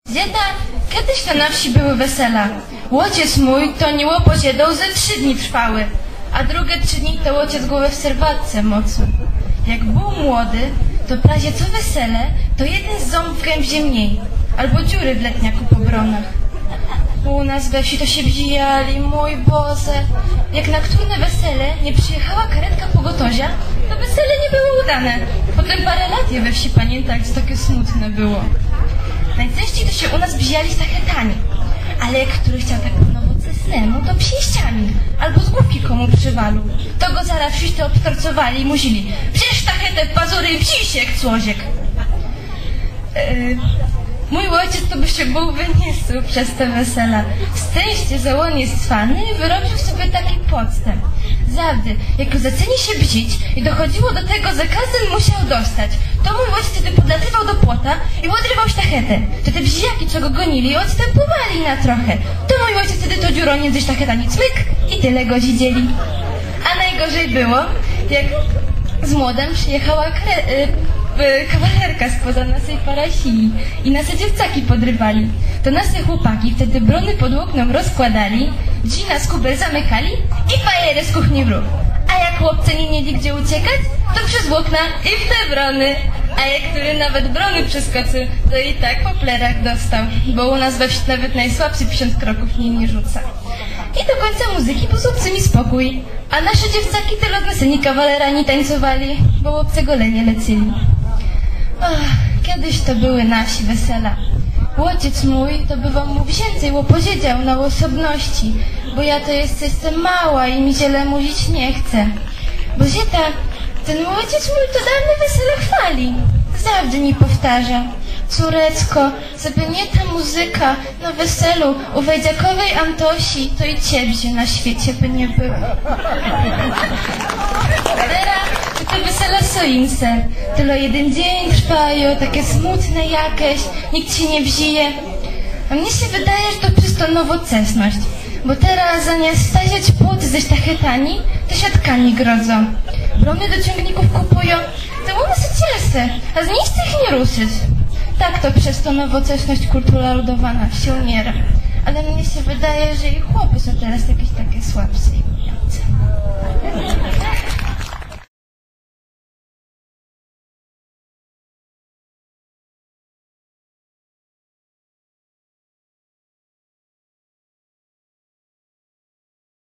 Dzieda, kiedyś to na wsi były wesela. Łodziec mój to nie łopoziedał ze 3 dni trwały, a drugie 3 dni to łodziec głowę w serwatce mocno. Jak był młody, to prawie co wesele, to jeden ząb w gębzie mniej, albo dziury w letniaku po bronach. U nas we wsi to się bzijali, mój Boże. Jak na którne wesele nie przyjechała karetka pogotowia, to wesele nie było udane. Potem parę lat je we wsi pamiętać, co takie smutne było. Najczęściej to się u nas bzijali sztachetami, ale jak który chciał tak po nowoczesnemu, to pięściami, albo z główki komu przywalu. To go zaraz wszyscy obtorcowali i muzili: przecież sztachetę w pazury i bzij się jak cłoziek. Mój ojciec to by się głowy nie suł przez te wesela. Szczęście, że on jest cwany, wyrobił sobie taki podstęp. Zawdy, jak zaczęli się bzić i dochodziło do tego, że każdy musiał dostać, to mój ojciec wtedy podlatywał do płota i odrywał sztachetę. To te bziaki, co go gonili, odstępowali na trochę. To mój ojciec wtedy to dziurą między sztachetami cmyk i tyle go zidzieli. A najgorzej było, jak z młodem przyjechała kawalerka spoza naszej parasii i nasze dziewcaki podrywali. To nasze chłopaki wtedy brony pod oknem rozkładali, drzwi na skubel zamykali i fajerę z kuchni w ruch. A jak chłopcy nie mieli gdzie uciekać, to przez okna i w te brony. A jak który nawet brony przeskoczył, to i tak po plerach dostał, bo u nas we wsi nawet najsłabszy 50 kroków nie rzuca. I do końca muzyki był z obcymi spokój, a nasze dziewcaki tyle od naseni kawalerani tańcowali, bo obcego lenie lecili. Kiedyś to były nasi wesela. Łodziec mój to by wam mu więcej łopowiedział na osobności, bo ja to jestem mała i mi ziele mówić nie chcę. Bo zieta, ten łodziec mój to dawne wesele chwali. Zawsze mi powtarza: córeczko, żeby nie ta muzyka na weselu u wejdziakowej Antosi, to i ciebie na świecie by nie było. Teraz te wesela są inne. Tylko jeden dzień trwają, takie smutne jakieś, nikt się nie bzije. A mnie się wydaje, że to czysto nowoczesność, bo teraz zamiast stawiać płoty ze sztachetami, to siatkami grodzą. Brony do ciągników kupują, to one są cielce, a z nic ich nie ruszyć. Tak to przez to nowoczesność kultura ludowa na wsi umiera. Ale mnie się wydaje, że i chłopy są teraz jakieś takie słabsze i mówiące.